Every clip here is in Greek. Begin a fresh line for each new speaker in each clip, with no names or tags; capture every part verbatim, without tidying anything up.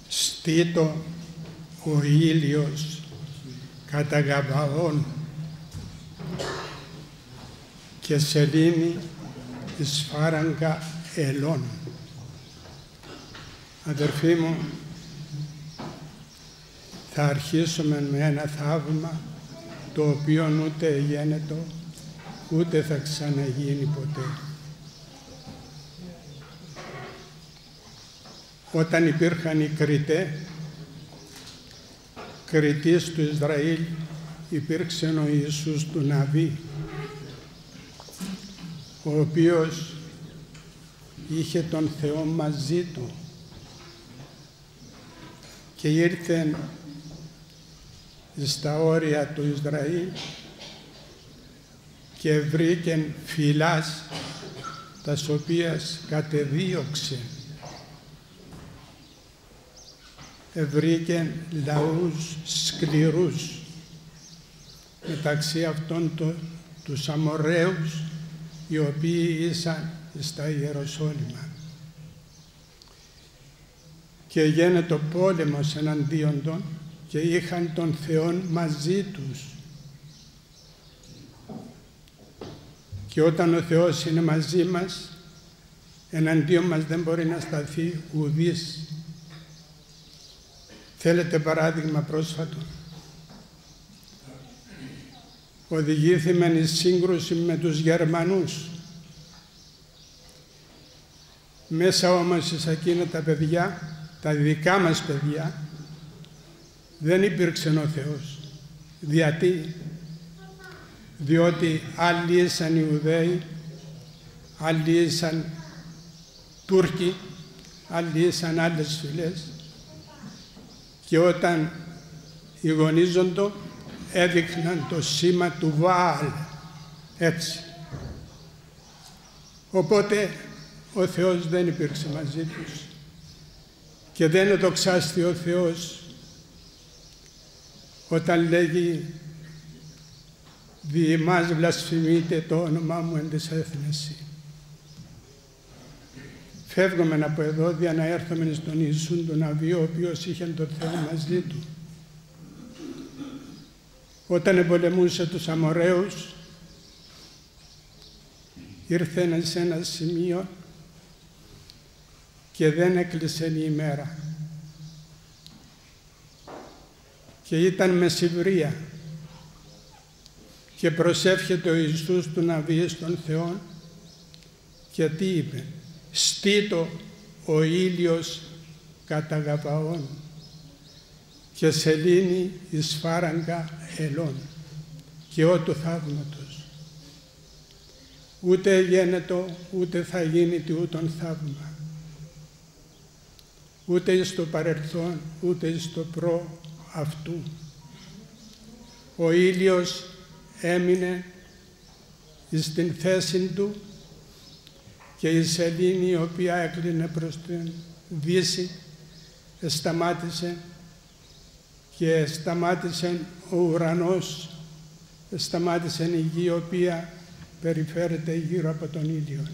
στήτω ο ήλιος κατά Γαβαών και σελήνη εις φάραγγα ελών. Αδερφοί μου, θα αρχίσουμε με ένα θαύμα το οποίο ούτε γένετο, ούτε θα ξαναγίνει ποτέ. Όταν υπήρχαν οι Κριτέ, Κριτής του Ισραήλ, υπήρξε ο Ιησούς του Ναβί, ο οποίος είχε τον Θεό μαζί του και ήρθε στα όρια του Ισραήλ και βρήκε φυλάς τας οποίας κατεδίωξε. Βρήκε λαούς σκληρούς, μεταξύ αυτών το, τους Αμοραίους, οι οποίοι ήσαν στα Ιεροσόλυμα. Και γίνεται ο πόλεμος εναντίον των και είχαν τον Θεόν μαζί τους. Και όταν ο Θεός είναι μαζί μας, εναντίον μας δεν μπορεί να σταθεί ουδής. Θέλετε παράδειγμα πρόσφατο? Οδηγήθημε εις σύγκρουση με τους Γερμανούς. Μέσα όμως εις εκείνα τα παιδιά, τα δικά μας παιδιά, δεν υπήρξε ο Θεός. Γιατί? Διότι άλλοι ήσαν Ιουδαίοι, άλλοι ήσαν Τούρκοι, άλλοι ήσαν άλλες φυλές, και όταν γονίζοντο έδειχναν το σήμα του Βαάλ, έτσι. Οπότε ο Θεός δεν υπήρξε μαζί τους και δεν εδοξάστη ο Θεός όταν λέγει «Δι' εμάς βλασφημείτε το όνομά μου εν της έθνεσι». Φεύγουμε από εδώ για να έρθουμε στον Ιησούν τον Ναβί, ο οποίος είχε τον Θεό μαζί του. Όταν εμπολεμούσε τους Αμοραίους, ήρθε σε ένα σημείο και δεν έκλεισε η ημέρα. Και ήταν μεσημβρία και προσεύχεται ο Ιησούς του Ναβί στον Θεό και τι είπε? «Στήτω ο ήλιος κατά Γαβαών και σελήνη εις φάραγγα ελών». Και ό του θαύματος. Ούτε γένετο, ούτε θα γίνει τι ούτων θαύμα. Ούτε εις το παρελθόν, ούτε εις το προ αυτού. Ο ήλιος έμεινε εις την θέση του και η σελήνη, η οποία έκλεινε προς την δύση, σταμάτησε και σταμάτησε ο ουρανός, σταμάτησε η γη, η οποία περιφέρεται γύρω από τον ήλιο.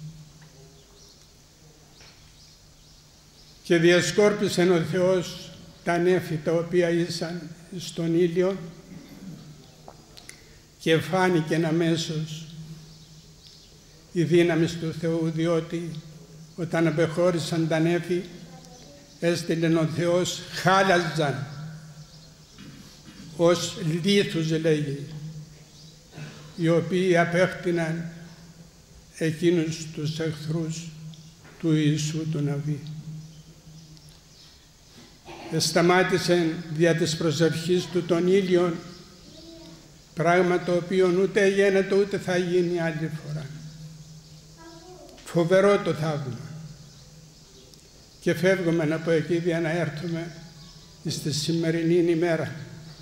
Και διασκόρπισε ο Θεός τα νέφη τα οποία ήσαν στον ήλιο και φάνηκε αμέσως η δύναμη του Θεού, διότι όταν απεχώρησαν τα νέφη έστειλε ο Θεός χάλαζαν ως λίθους, λέγει, οι οποίοι απέκτηναν εκείνους τους εχθρούς του Ιησού του Ναβί. Σταμάτησε δια της προσευχής του τον ήλιον, πράγμα το οποίο ούτε γίνεται ούτε θα γίνει άλλη φορά. Φοβερό το θαύμα. Και φεύγουμε από εκεί για να έρθουμε στη σημερινή ημέρα.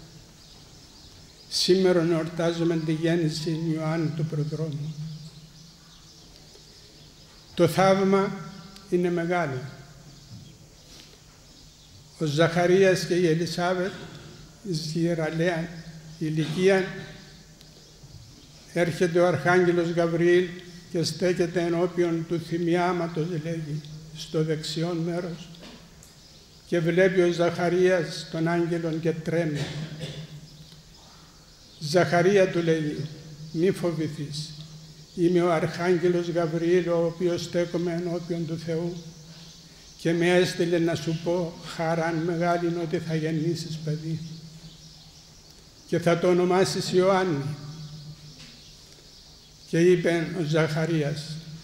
Σήμερα εορτάζουμε τη γέννηση Ιωάννου του Προδρόμου. Το θαύμα είναι μεγάλο. Ο Ζαχαρίας και η Ελισάβετ, εις ιεραλαία ηλικία, έρχεται ο Αρχάγγελος Γαβριήλ και στέκεται ενώπιον του θυμιάματος, λέγει, στο δεξιόν μέρος και βλέπει ο Ζαχαρίας τον άγγελον και τρέμει. Ζαχαρία, του λέει, μη φοβηθείς. Είμαι ο Αρχάγγελος Γαβριήλ, ο οποίος στέκομαι ενώπιον του Θεού και με έστειλε να σου πω χαράν μεγάλη ότι θα γεννήσεις παιδί και θα το ονομάσεις Ιωάννη. Και είπε ο Ζαχαρίας,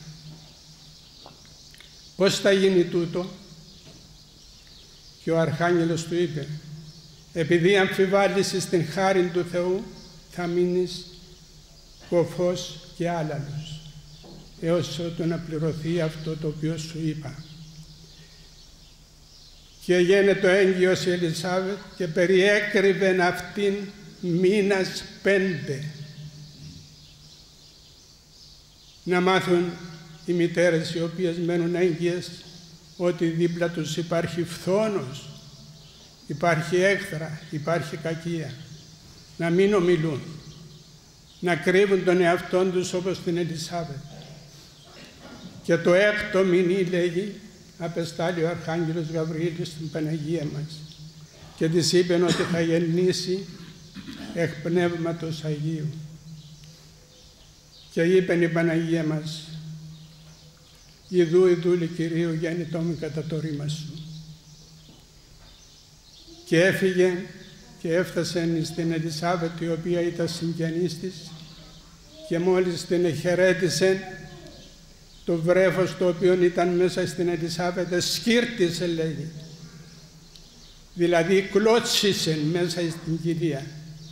πώς θα γίνει τούτο? Και ο Αρχάγγελος του είπε, επειδή αμφιβάλλεις στην χάριν του Θεού, θα μείνεις κοφός και άλαλος, έως ότου να πληρωθεί αυτό το οποίο σου είπα. Και έγινε το έγκυος η Ελισάβετ και περιέκρυβεν αυτήν μήνας πέντε. Να μάθουν οι μητέρες οι οποίες μένουν έγκυες ότι δίπλα τους υπάρχει φθόνος, υπάρχει έχθρα, υπάρχει κακία. Να μην ομιλούν, να κρύβουν τον εαυτόν τους όπως την Ελισάβετ. Και το έκτο μηνύ, λέγει, απεστάλλει ο Αρχάγγελος Γαβριήλ στην Παναγία μας και της είπε ότι θα γεννήσει εκ Πνεύματος Αγίου. Και είπε η Παναγία μας, «Ιδού η δούλη Κυρίου γέννητόμη κατά το ρήμα σου». Και έφυγε και έφτασε στην Ελισάβετ, η οποία ήταν συγγενής της, και μόλις την εχαιρέτησε, το βρέφος το οποίο ήταν μέσα στην Ελισάβετ σκύρτησε, λέγει. Δηλαδή κλώτσισε μέσα στην κοιλία.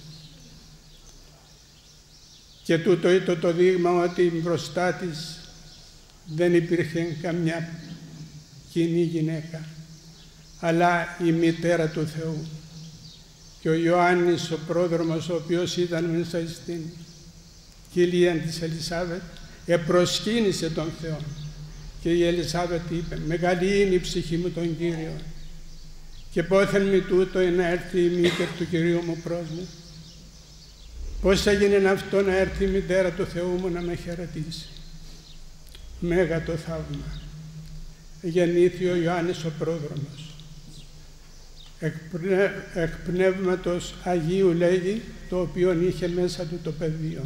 Και τούτο ήταν το δείγμα ότι μπροστά της δεν υπήρχε καμιά κοινή γυναίκα, αλλά η μητέρα του Θεού. Και ο Ιωάννης, ο πρόδρομος, ο οποίος ήταν μέσα στην κοιλία της Ελισάβετ, επροσκύνησε τον Θεό. Και η Ελισάβετ είπε, «Μεγάλη είναι η ψυχή μου τον Κύριο και πόθεν μη τούτο να έρθει η μήτερ του Κυρίου μου προς μου. Πώς έγινε αυτό να έρθει η μητέρα του Θεού μου να με χαιρετήσει?» Μέγα το θαύμα. Γεννήθη ο Ιωάννης ο πρόδρομος. Εκ, πνε, εκ Πνεύματος Αγίου, λέγει, το οποίο είχε μέσα του το πεδίο.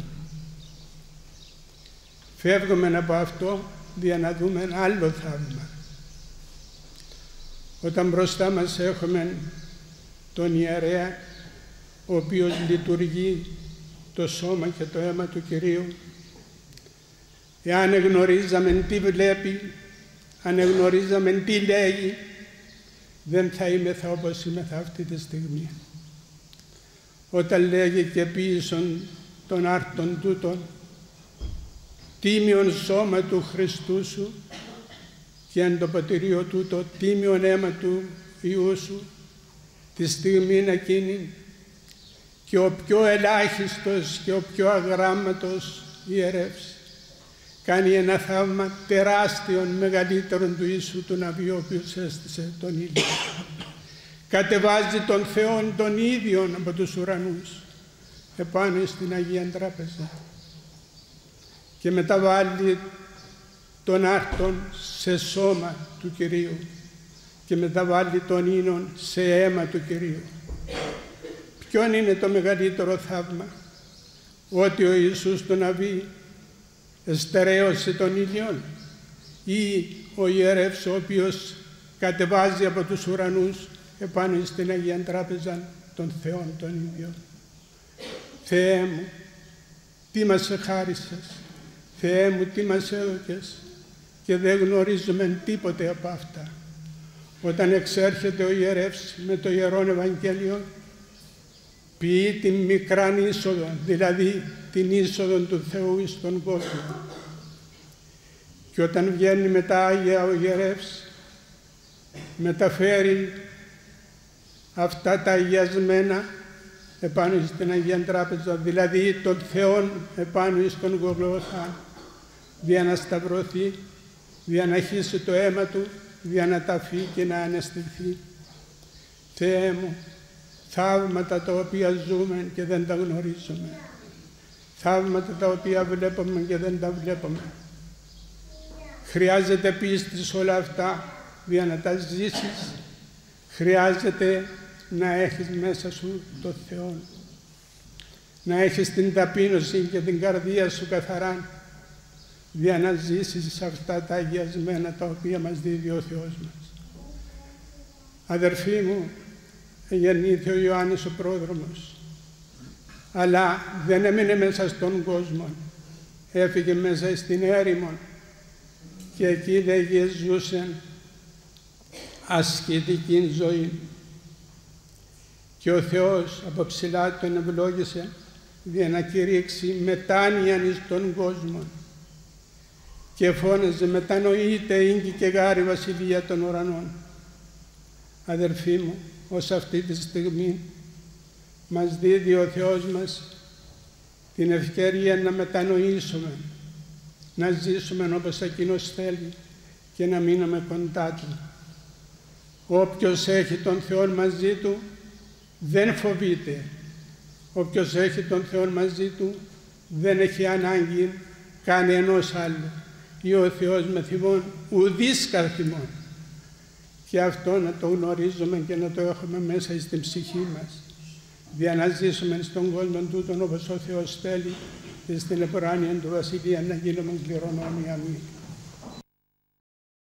Φεύγουμε από αυτό για να δούμε ένα άλλο θαύμα. Όταν μπροστά μας έχουμε τον ιερέα, ο οποίος λειτουργεί το σώμα και το αίμα του Κυρίου, εάν γνωρίζαμε τι βλέπει, αν γνωρίζαμε τι λέγει, δεν θα είμεθα όπως είμεθα αυτή τη στιγμή. Όταν λέγει και πίσω των άρτων τούτων, τίμιον σώμα του Χριστού σου και εν το ποτηρίο τούτο τίμιον αίμα του Υιού σου, τη στιγμή εκείνη και ο πιο ελάχιστος και ο πιο αγράμματος ιερεύς κάνει ένα θαύμα τεράστιον μεγαλύτερον του Ιησού του Ναβίου, ο οποίος έστησε τον ήλιο. Κατεβάζει τον Θεόν τον ίδιον από τους ουρανούς επάνω στην Αγία Τράπεζα και μεταβάλλει τον άρτον σε σώμα του Κυρίου και μεταβάλλει τον ίνον σε αίμα του Κυρίου. Ποιον είναι το μεγαλύτερο θαύμα? Ότι ο Ιησούς του Ναβί εστερέωσε τον ήλιον, ή ο ιερεύς ο οποίος κατεβάζει από τους ουρανούς επάνω στην Αγία Τράπεζα των Θεών τον ίδιο. Θεέ μου, τι μας εχάρισες, Θεέ μου, τι μας έδωκες, και δεν γνωρίζουμε τίποτε από αυτά. Όταν εξέρχεται ο ιερεύς με το Ιερόν Ευαγγέλιο, ποιεί την μικράν είσοδο, δηλαδή την είσοδο του Θεού εις τον κόσμο. Και όταν βγαίνει με τα Άγια ο ιερεύς, μεταφέρει αυτά τα αγιασμένα επάνω στην Αγία Τράπεζα, δηλαδή τον Θεόν επάνω εις τον Γολγοθά, για να σταυρωθεί, για να χύσει το αίμα του, για να ταφεί και να αναστηθεί. Θεέ μου, θαύματα τα οποία ζούμε και δεν τα γνωρίζουμε. Θαύματα τα οποία βλέπουμε και δεν τα βλέπουμε. Χρειάζεται πίστη σε όλα αυτά για να τα ζήσεις. χρειάζεται να έχεις μέσα σου το Θεό, να έχεις την ταπείνωση και την καρδία σου καθαρά, για να ζήσεις σε αυτά τα αγιασμένα τα οποία μας δίδει ο Θεός μας. Αδερφοί μου, γεννήθη ο Ιωάννης ο πρόδρομος, αλλά δεν έμεινε μέσα στον κόσμο, έφυγε μέσα στην έρημο και εκεί λέγε ζούσε ασχετική ζωή. Και ο Θεός από ψηλά τον ευλόγησε για να κηρύξει μετάνοιαν εις τον κόσμο και φώναζε μετανοείται ίγκη και γάρη βασιλεία των ουρανών. Αδερφοί μου, ως αυτή τη στιγμή μας δίδει ο Θεός μας την ευκαιρία να μετανοήσουμε, να ζήσουμε όπως Εκείνος θέλει και να μείνουμε κοντά Του. Όποιος έχει τον Θεό μαζί Του δεν φοβείται. Όποιος έχει τον Θεό μαζί Του δεν έχει ανάγκη κανενός άλλου. Ή ο Θεός με θυμών ουδείς καρθιμών. Και αυτό να το γνωρίζουμε και να το έχουμε μέσα στην ψυχή μας, για να ζήσουμε στον κόσμο τούτον όπως ο Θεός θέλει και στην επουράνεια του Βασιλεία να γίνουμε κληρονόμοι. Αμήν.